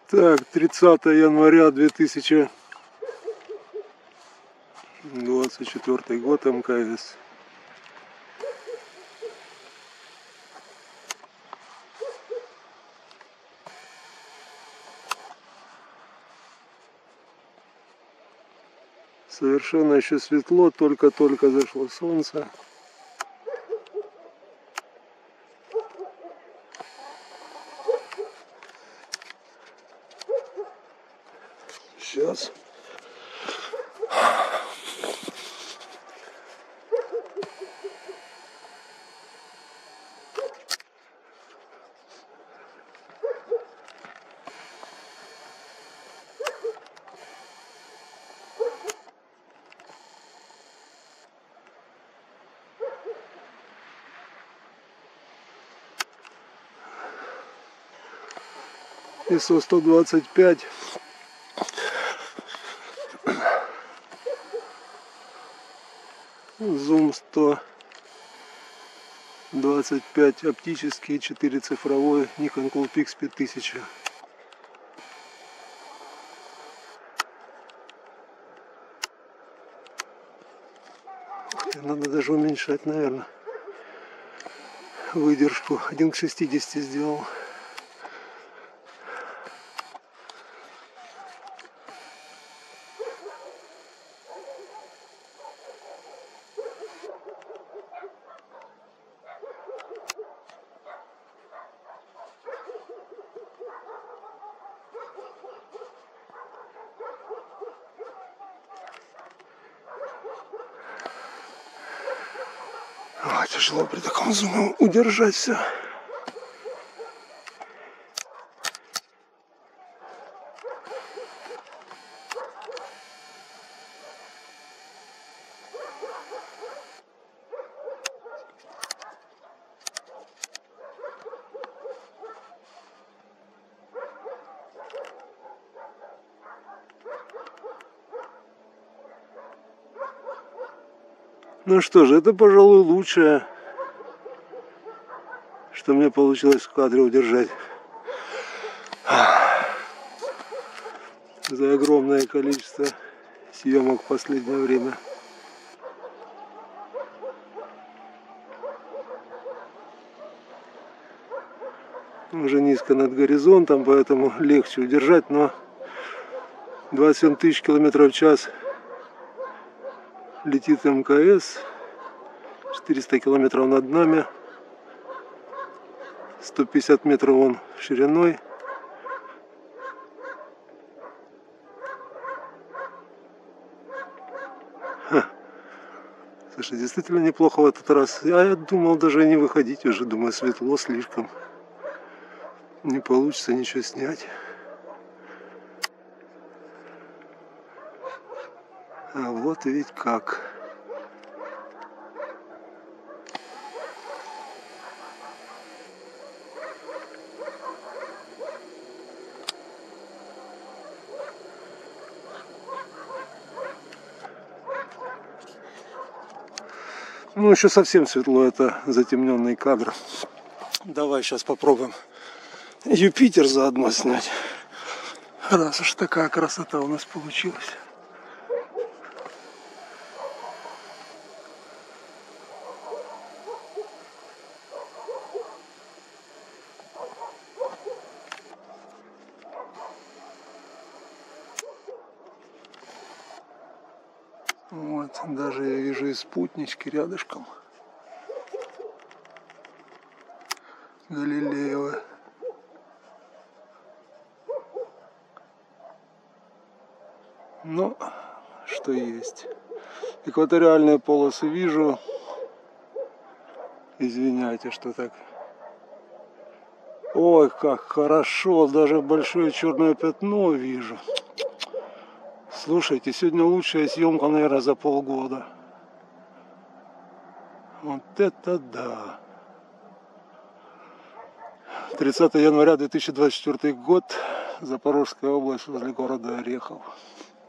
Так, 30 января 2024 год, МКС. Совершенно еще светло, только-только зашло солнце. Сейчас. ISO 125. Зум 125, оптический, 4 цифровой, Nikon Coolpix 5000. Надо даже уменьшать, наверное, выдержку. 1 к 60 сделал. Ой, тяжело при таком зуме удержать все. Ну что же, это, пожалуй, лучшее, что мне получилось в кадре удержать за огромное количество съемок в последнее время. Уже низко над горизонтом, поэтому легче удержать, но 27 тысяч километров в час летит МКС, 400 километров над нами, 150 метров он шириной. Слушай, действительно неплохо в этот раз. Я думал даже не выходить уже, думаю, светло слишком. Не получится ничего снять. А вот ведь как. Ну, еще совсем светло, это затемненный кадр. Давай сейчас попробуем Юпитер заодно снять. Раз уж такая красота у нас получилась. Вот, даже я вижу и спутнички рядышком. Галилеевы. Ну, что есть. Экваториальные полосы вижу. Извиняйте, что так. Ой, как хорошо. Даже большое черное пятно вижу. Слушайте, сегодня лучшая съемка, наверное, за полгода. Вот это да. 30 января 2024 год. Запорожская область, возле города Орехов.